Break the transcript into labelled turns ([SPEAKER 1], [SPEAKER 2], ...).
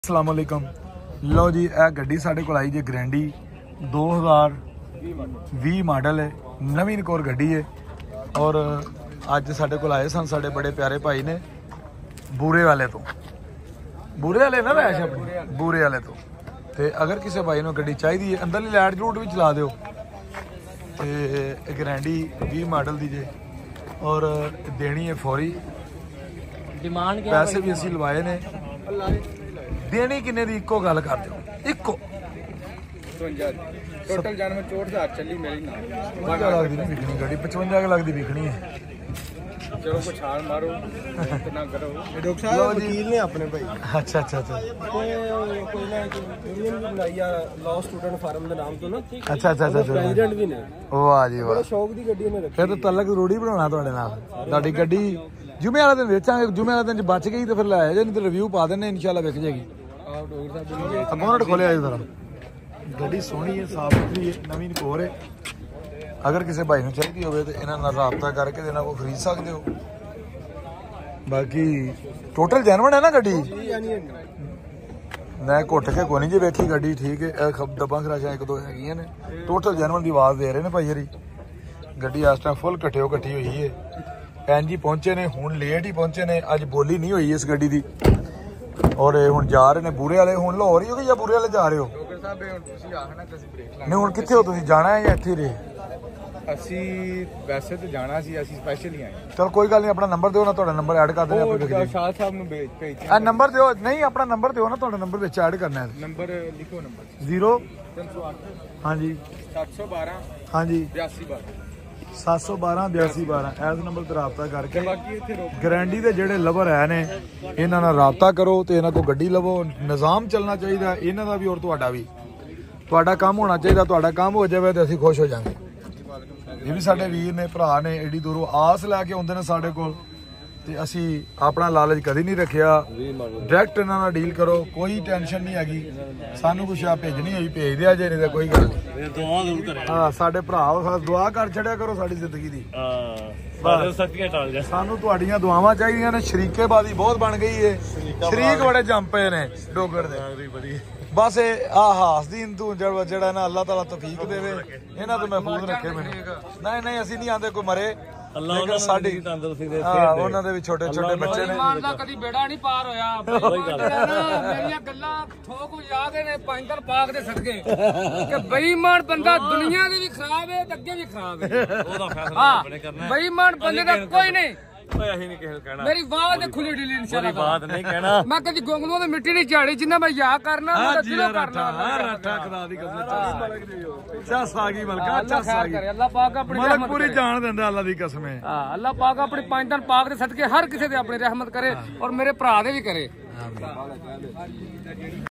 [SPEAKER 1] अस्सलामुअलैकुम। लो जी यह गड्डी साढ़े को आई जी ग्रैंडी 2020 मॉडल है, नवीन कोर गड्डी है। और अज साढ़े को आए सन साढ़े बड़े प्यारे भाई ने बूरे वाले तो, बूरे वाले ना रैश अपनी बूरे वाले तो। अगर किसी भाई ने गड्डी चाहिए अंदरली लाइट लूट भी चला दो। तो ग्रैंडी 20 मॉडल दी जे और देनी है फौरी,
[SPEAKER 2] डिमांड
[SPEAKER 1] पैसे भी असी लवाए ने। देनी किन्ने दी इको गल कर दो, इको
[SPEAKER 3] टोटल जानवर 64,000 चली मेरी ना
[SPEAKER 1] 55 लाख दी नहीं बिकनी गाड़ी, 55 लाख दी बिकनी है।
[SPEAKER 3] चलो कुछ छाल मारो इतना करो।
[SPEAKER 1] डॉक्टर साहब
[SPEAKER 3] वकील ने अपने भाई।
[SPEAKER 1] अच्छा अच्छा अच्छा
[SPEAKER 3] कोई ना यूनियन भी बनाई आ लॉ स्टूडेंट फार्म ਦੇ ਨਾਮ ਤੋਂ ਨਾ।
[SPEAKER 1] अच्छा अच्छा अच्छा
[SPEAKER 3] प्रेसिडेंट भी ने।
[SPEAKER 1] वाह जी वाह,
[SPEAKER 3] बड़ा शौक ਦੀ ਗੱਡੀ ਨੇ ਰੱਖੀ।
[SPEAKER 1] फिर तो तलक जरूरी बनाना ਤੁਹਾਡੇ ਨਾਲ। ਤੁਹਾਡੀ ਗੱਡੀ जुमे वाले दिन बेचांगे, जुमे वाले दिन बच गई तो फिर लै जाए, नहीं तो रिव्यू पा देने इंशाल्लाह बिक जाएगी।
[SPEAKER 3] आप डॉक्टर साहब ने
[SPEAKER 1] बोनट खोलिया जरा। गड्डी सोहनी है, साफ सुथरी है, नवीन कोर है। अगर किसी भाई ने चाहिए हो तो इन्होंने रबता करके इन्होंने को खरीद सकते हो। बाकी टोटल जैनवन है ना गड्डी, मैं घुट के कोई नहीं जी वेखी गड्डी, ठीक है। डब्बा खराशा एक दो है ने, टोटल जैनवन की आवाज़ दे रहे हैं भाई हरी। गड्डी इस टाइम फुल कट्ठे कट्ठी हुई है। भैन जी पहुंचे ने, हुण लेट ही पहुंचे ने, अज बोली नहीं हुई इस गड्डी की। और हुण जा रहे ने बूरे वाले। हुण लाहौर ही हो या बूरे वाले जा रहे हो?
[SPEAKER 3] डॉक्टर साहब ਹੁਣ ਤੁਸੀਂ ਆਖਣਾ ਕਿ ਅਸੀਂ ਬ੍ਰੇਕ ਲਾ।
[SPEAKER 1] नहीं हुण कित्थे हो तुसीं, जाना है या इत्थे रहे?
[SPEAKER 3] ਅਸੀਂ ਵੈਸੇ ਤਾਂ ਜਾਣਾ ਸੀ, ਅਸੀਂ ਸਪੈਸ਼ਲ ਹੀ ਆਏ।
[SPEAKER 1] चल कोई गल नहीं, अपना नंबर दिओ ना, तुहाडा नंबर ऐड कर देने आपे।
[SPEAKER 3] ਉਹ ਸ਼ਾਹ ਸਾਹਿਬ ਨੂੰ ਭੇਜ
[SPEAKER 1] आ नंबर दिओ, नहीं अपना नंबर दिओ ना, तुहाडा नंबर विच ऐड करना है।
[SPEAKER 3] ਨੰਬਰ ਲਿਖੋ। ਨੰਬਰ
[SPEAKER 1] 0
[SPEAKER 3] 308
[SPEAKER 1] हाँ जी
[SPEAKER 3] 712
[SPEAKER 1] हाँ जी
[SPEAKER 3] 8212।
[SPEAKER 1] 712 8212 इस नंबर ते राबता करके
[SPEAKER 3] ਬਾਕੀ ਇੱਥੇ ਰੋਕ
[SPEAKER 1] ਗਰੰਟੀ ਦੇ ਜਿਹੜੇ ਲਵਰ ਹੈ ਨੇ ਇਹਨਾਂ ਨਾਲ ਰਾਬਤਾ ਕਰੋ ਤੇ ਇਹਨਾਂ ਕੋਲ ਗੱਡੀ ਲਵੋ। ਨਿਜ਼ਾਮ ਚੱਲਣਾ ਚਾਹੀਦਾ ਇਹਨਾਂ ਦਾ ਵੀ ਔਰ ਤੁਹਾਡਾ ਵੀ। ਤੁਹਾਡਾ ਕੰਮ ਹੋਣਾ ਚਾਹੀਦਾ, ਤੁਹਾਡਾ ਕੰਮ ਹੋ ਜਾਵੇ ਤੇ ਅਸੀਂ ਖੁਸ਼ ਹੋ ਜਾਵਾਂਗੇ। ਇਹ ਵੀ ਸਾਡੇ ਵੀਰ ਨੇ, ਭਰਾ ਨੇ, ਏਡੀ ਦੂਰੋਂ ਆਸ ਲੈ ਕੇ ਆਉਂਦੇ ਨੇ ਸਾਡੇ ਕੋਲ ਤੇ ਅਸੀਂ ਆਪਣਾ ਲਾਲਚ ਕਦੀ ਨਹੀਂ ਰੱਖਿਆ। ਡਾਇਰੈਕਟ ਇਹਨਾਂ ਨਾਲ ਡੀਲ ਕਰੋ, ਕੋਈ ਟੈਨਸ਼ਨ ਨਹੀਂ ਹੈਗੀ। ਸਾਨੂੰ ਕੁਛ ਆ ਭੇਜਣੀ ਹੋਈ ਭੇਜ ਦਿਆ ਜੇ, ਨਹੀਂ ਤਾਂ ਕੋਈ ਗੱਲ ਨਹੀਂ।
[SPEAKER 2] ਦੁਆ ਜ਼ਰੂਰ ਕਰੇ।
[SPEAKER 1] ਹਾਂ ਸਾਡੇ ਭਰਾ ਦੁਆ ਕਰ ਛੜਿਆ ਕਰੋ ਸਾਡੀ ਜ਼ਿੰਦਗੀ ਦੀ।
[SPEAKER 2] ਸਾਰੇ ਸੱਚੀਆਂ ਟਾਲ ਜਾ।
[SPEAKER 1] ਸਾਨੂੰ ਤੁਹਾਡੀਆਂ ਦੁਆਵਾਂ ਚਾਹੀਦੀਆਂ ਨੇ। ਸ਼ਰੀਕੇਬਾਜ਼ੀ ਬਹੁਤ ਬਣ ਗਈ ਏ, ਸ਼ਰੀਕ ਬੜੇ ਜੰਮ ਪਏ ਨੇ ਡੋਗਰ ਦੇ। ਬਸ ਇਹ ਹਾਸਦੀਨ ਤੂੰ ਜਿਹੜਾ ਨਾ ਅੱਲਾਹ ਤਾਲਾ ਤੌਫੀਕ ਦੇਵੇ, ਇਹਨਾਂ ਤੋਂ ਮਹਿਫੂਜ਼ ਰੱਖੇ ਮੈਨੂੰ। ਨਹੀਂ ਨਹੀਂ ਅਸੀਂ ਨਹੀਂ ਆਂਦੇ ਕੋਈ ਮਰੇ,
[SPEAKER 2] ਅੱਲਾਹ
[SPEAKER 1] ਸਾਡੀ
[SPEAKER 2] ਤੰਦਰੁਸਤੀ ਦੇ।
[SPEAKER 1] ਉਹਨਾਂ ਦੇ ਵੀ ਛੋਟੇ ਛੋਟੇ ਬੱਚੇ ਨੇ।
[SPEAKER 4] ਇਮਾਨ ਦਾ ਕਦੀ ਬੇੜਾ ਨਹੀਂ ਪਾਰ ਹੋਇਆ। ਮੇਰੀਆਂ ਗੱਲਾਂ ਠੋਕ ਵਜਾ ਕੇ ਨੇ ਪੰਜਰ ਪਾਕ ਦੇ ਸਦਕੇ ਕਿ ਬੇਈਮਾਨ ਬੰਦਾ ਦੁਨੀਆ ਦੇ ਵੀ ਖਰਾਬ ਹੈ ਤੇ ਅੱਗੇ ਵੀ ਖਰਾਬ ਹੈ।
[SPEAKER 2] ਉਹਦਾ ਫੈਸਲਾ ਆਪਣੇ ਕਰਨਾ ਹੈ।
[SPEAKER 4] ਬੇਈਮਾਨ ਬੰਦੇ ਦਾ ਕੋਈ ਨਹੀਂ।
[SPEAKER 2] ਓਏ ਅਸੀਂ ਨਹੀਂ ਕਿਸੇ ਨੂੰ ਕਹਿਣਾ,
[SPEAKER 4] ਮੇਰੀ ਬਾਤ ਤੇ ਖੁੱਲੀ ਢਿੱਲੀ ਇਨਸ਼ਾਅੱਲਾ
[SPEAKER 2] ਬਾਤ ਨਹੀਂ ਕਹਿਣਾ।
[SPEAKER 4] ਮੈਂ ਕਦੀ ਗੋਂਗਲੂਆਂ ਦੀ ਮਿੱਟੀ ਨਹੀਂ ਝਾੜੀ, ਜਿੰਨਾ ਮੈਂ ਯਾ ਕਰਨਾ ਮੈਂ ਦਿਲੋਂ ਕਰਨਾ।
[SPEAKER 1] ਰਾਠਾ ਖੁਦਾ ਦੀ ਕਸਮ ਚੱਸ ਆ ਗਈ ਮਲਕਾ, ਚੱਸ ਆ ਗਈ।
[SPEAKER 4] ਅੱਲਾਹ ਪਾਕ ਆਪਣੀ
[SPEAKER 1] ਮਲਕ ਪੂਰੀ ਜਾਣ ਦਿੰਦਾ ਅੱਲਾਹ ਦੀ ਕਸਮ ਹੈ।
[SPEAKER 4] ਹਾਂ ਅੱਲਾਹ ਪਾਕ ਆਪਣੀ ਪੰਜ ਦਿਨ ਪਾਕ ਦੇ ਸਦਕੇ ਹਰ ਕਿਸੇ ਤੇ ਆਪਣੀ ਰਹਿਮਤ ਕਰੇ ਔਰ ਮੇਰੇ ਭਰਾ ਦੇ ਵੀ ਕਰੇ।